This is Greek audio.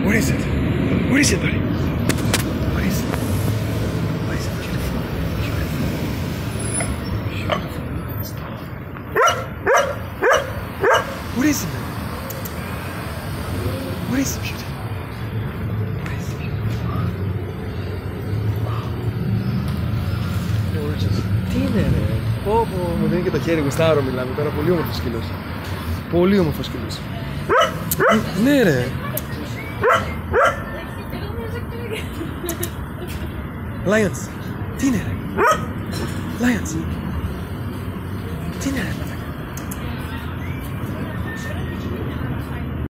What is it? What is it, buddy? What is it? What is it? Beautiful. What is it, man? What is it, beautiful? What is it, beautiful? Gorgeous. Τι είναι, ρε? Πω, μου δίνει και το χέρι, γουστάρω, μιλάμε τώρα. Πολύ όμορφος σκύλος. Πολύ όμορφος σκύλος. Ναι, ρε. Lions. Τι είναι, ρε? Lions. Τι είναι, ρε?